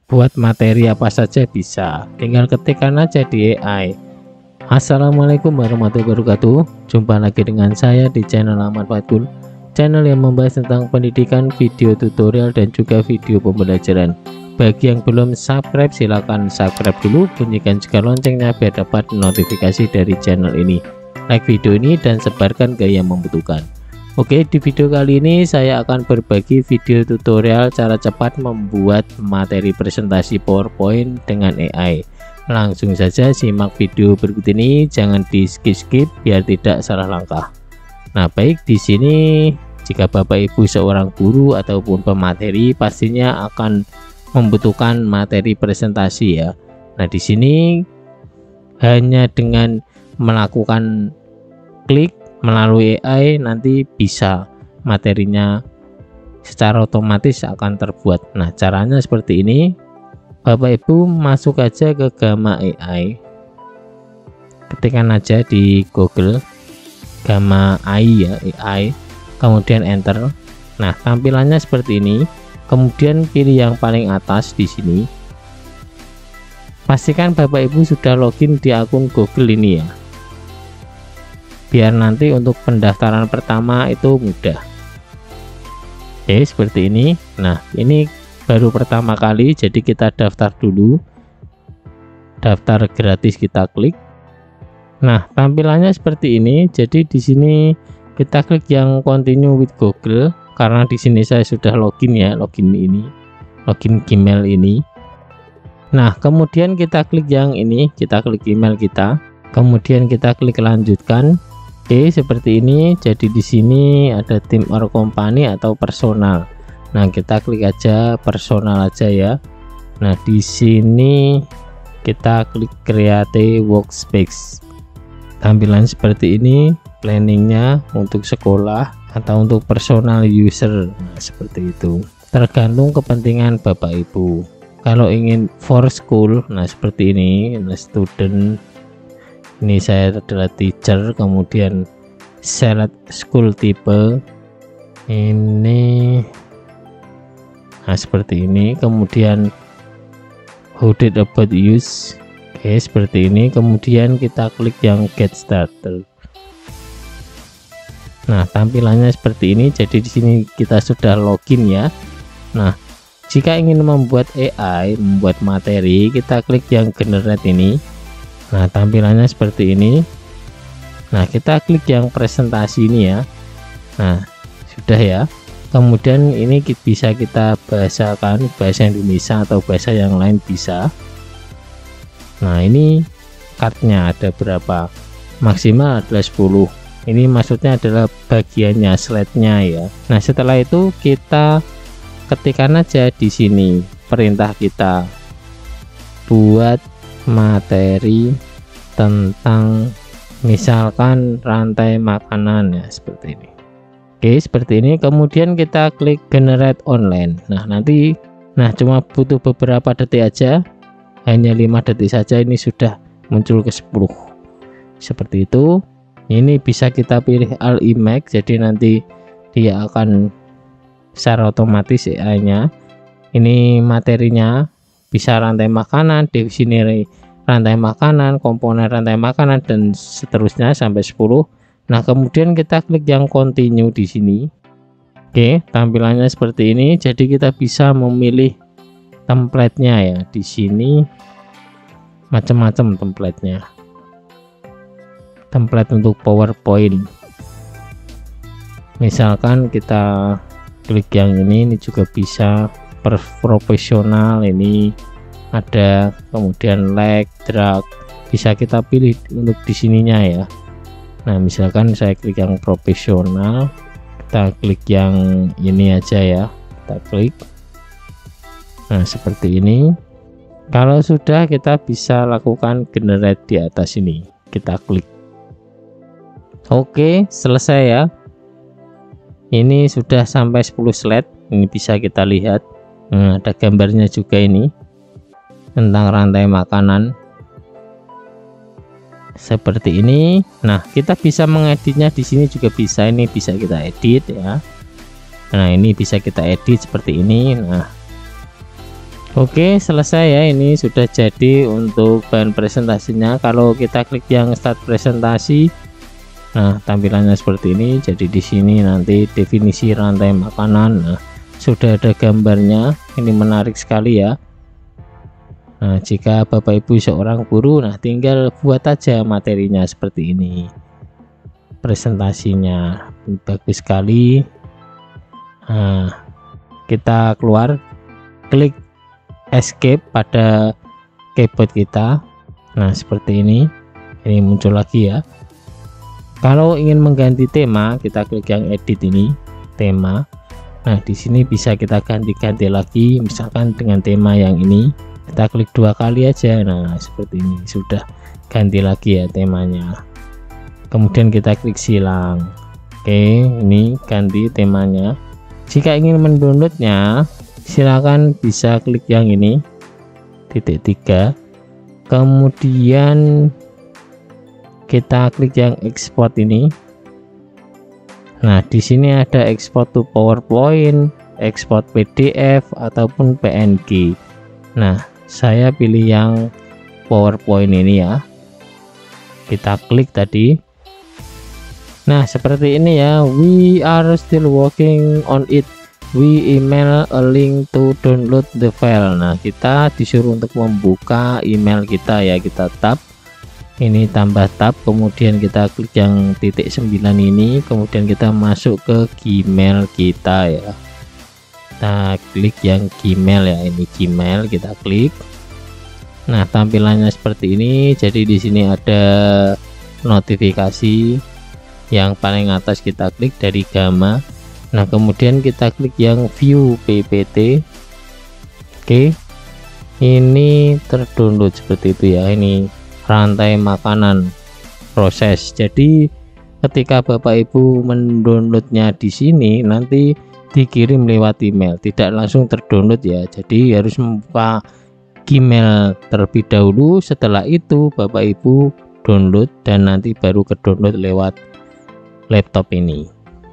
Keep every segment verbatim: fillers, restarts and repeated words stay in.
buat materi apa saja bisa, tinggal ketikkan aja di A I. Assalamualaikum warahmatullahi wabarakatuh. Jumpa lagi dengan saya di channel Ahmad Fatkul, channel yang membahas tentang pendidikan, video tutorial dan juga video pembelajaran. Bagi yang belum subscribe, silahkan subscribe dulu, bunyikan juga loncengnya biar dapat notifikasi dari channel ini. Like video ini dan sebarkan ke yang membutuhkan. Oke, di video kali ini saya akan berbagi video tutorial cara cepat membuat materi presentasi PowerPoint dengan A I. Langsung saja simak video berikut ini, jangan di skip-skip biar tidak salah langkah. Nah, baik, di sini jika Bapak Ibu seorang guru ataupun pemateri pastinya akan membutuhkan materi presentasi ya. Nah, di sini hanya dengan melakukan klik melalui A I nanti bisa materinya secara otomatis akan terbuat. Nah, caranya seperti ini. Bapak Ibu masuk aja ke Gamma A I, ketikkan aja di Google Gamma A I ya, A I, kemudian enter. Nah, tampilannya seperti ini. Kemudian pilih yang paling atas di sini. Pastikan Bapak Ibu sudah login di akun Google ini ya, biar nanti untuk pendaftaran pertama itu mudah. Oke, seperti ini. Nah, ini baru pertama kali, jadi kita daftar dulu. Daftar gratis kita klik. Nah, tampilannya seperti ini. Jadi di sini kita klik yang continue with Google karena di sini saya sudah login ya, login ini, login Gmail ini. Nah, kemudian kita klik yang ini, kita klik email kita. Kemudian kita klik lanjutkan. Oke, seperti ini. Jadi di sini ada tim or company atau personal. Nah, kita klik aja personal aja ya. Nah, di sini kita klik create workspace. Tampilan seperti ini, planningnya untuk sekolah atau untuk personal user. Nah, seperti itu. Tergantung kepentingan Bapak Ibu. Kalau ingin for school, nah seperti ini, nah, student. Ini saya adalah teacher, kemudian select school type. Ini nah seperti ini, kemudian how did about use. Oke, seperti ini. Kemudian kita klik yang get started. Nah, tampilannya seperti ini. Jadi di sini kita sudah login ya. Nah, jika ingin membuat A I, membuat materi, kita klik yang generate ini. Nah, tampilannya seperti ini. Nah, kita klik yang presentasi ini ya. Nah, sudah ya. Kemudian ini bisa kita bahasakan, bahasa Indonesia atau bahasa yang lain bisa. Nah, ini cardnya ada berapa? Maksimal adalah sepuluh. Ini maksudnya adalah bagiannya, slide-nya ya. Nah, setelah itu kita ketikkan aja di sini perintah kita, buat materi tentang misalkan rantai makanan ya, seperti ini. Oke, seperti ini. Kemudian kita klik generate online. Nah, nanti nah cuma butuh beberapa detik aja, hanya lima detik saja, ini sudah muncul ke sepuluh. Seperti itu. Ini bisa kita pilih all image, jadi nanti dia akan secara otomatis A I-nya. Ini materinya bisa rantai makanan, definisi rantai makanan, komponen rantai makanan dan seterusnya sampai sepuluh. Nah, kemudian kita klik yang continue di sini. Oke, tampilannya seperti ini. Jadi kita bisa memilih template-nya ya. Di sini macam-macam template-nya. Template untuk PowerPoint. Misalkan kita klik yang ini, ini juga bisa profesional, ini ada, kemudian like, drag, bisa kita pilih untuk di sininya ya. Nah, misalkan saya klik yang profesional, kita klik yang ini aja ya, kita klik. Nah, seperti ini. Kalau sudah, kita bisa lakukan generate di atas ini, kita klik. Oke, selesai ya. Ini sudah sampai sepuluh slide. Ini bisa kita lihat. Nah, ada gambarnya juga ini tentang rantai makanan. Seperti ini. Nah, kita bisa mengeditnya di sini juga bisa. Ini bisa kita edit ya. Nah, ini bisa kita edit seperti ini. Nah, Oke, selesai ya. Ini sudah jadi untuk bahan presentasinya. Kalau kita klik yang start presentasi, nah tampilannya seperti ini. Jadi di sini nanti definisi rantai makanan. Nah, sudah ada gambarnya. Ini menarik sekali ya. Nah, jika Bapak Ibu seorang guru, nah tinggal buat aja materinya seperti ini. Presentasinya bagus sekali. Nah, kita keluar, klik escape pada keyboard kita. Nah, seperti ini. Ini muncul lagi ya. Kalau ingin mengganti tema, kita klik yang edit ini, tema. Nah, di sini bisa kita ganti-ganti lagi, misalkan dengan tema yang ini. Kita klik dua kali aja. Nah, seperti ini sudah ganti lagi ya temanya. Kemudian kita klik silang. Oke, ini ganti temanya. Jika ingin mendownloadnya, silakan bisa klik yang ini titik tiga, kemudian kita klik yang export ini. Nah, di sini ada export to PowerPoint, export P D F ataupun P N G. Nah, saya pilih yang PowerPoint ini ya. Kita klik tadi. Nah, seperti ini ya. We are still working on it. We email a link to download the file. Nah, kita disuruh untuk membuka email kita ya. Kita tab ini, tambah tab, kemudian kita klik yang titik sembilan ini, kemudian kita masuk ke Gmail kita ya. Kita klik yang Gmail ya, ini Gmail, kita klik. Nah, tampilannya seperti ini. Jadi di sini ada notifikasi yang paling atas, kita klik dari Gamma. Nah, kemudian kita klik yang view P P T. Oke, ini terdownload seperti itu ya. Ini rantai makanan proses. Jadi ketika Bapak Ibu mendownloadnya di sini, nanti dikirim lewat email, tidak langsung terdownload ya. Jadi harus membuka Gmail terlebih dahulu. Setelah itu Bapak Ibu download dan nanti baru ke download lewat laptop ini.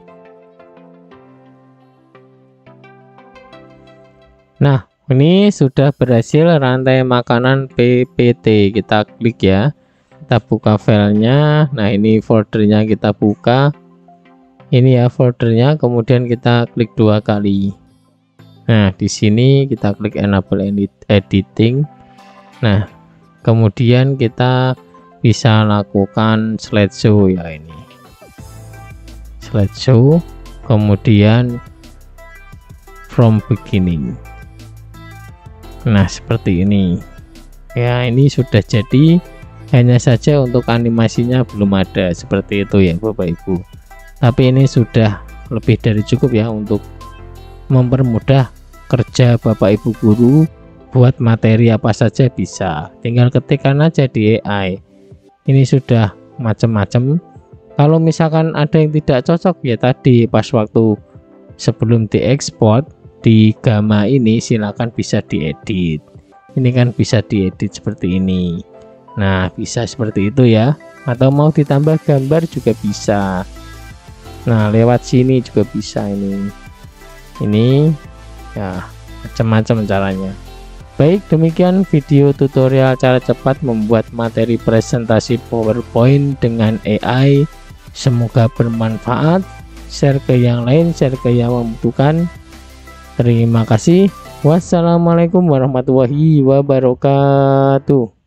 Nah, ini sudah berhasil rantai makanan P P T. Kita klik ya, kita buka filenya. Nah, ini foldernya, kita buka ini ya foldernya, kemudian kita klik dua kali. Nah, di sini kita klik enable editing. Nah, kemudian kita bisa lakukan slideshow ya, ini slideshow, kemudian from beginning. Nah, seperti ini ya. Ini sudah jadi, hanya saja untuk animasinya belum ada seperti itu ya Bapak Ibu. Tapi ini sudah lebih dari cukup ya untuk mempermudah kerja Bapak Ibu guru. Buat materi apa saja bisa, tinggal ketikkan aja di A I. Ini sudah macam-macam. Kalau misalkan ada yang tidak cocok ya tadi pas waktu sebelum diekspor di Gamma ini, silakan bisa diedit. Ini kan bisa diedit seperti ini. Nah, bisa seperti itu ya. Atau mau ditambah gambar juga bisa. Nah, lewat sini juga bisa ini. Ini ya, macam-macam caranya. Baik, demikian video tutorial cara cepat membuat materi presentasi PowerPoint dengan A I. Semoga bermanfaat. Share ke yang lain, share ke yang membutuhkan. Terima kasih. Wassalamualaikum warahmatullahi wabarakatuh.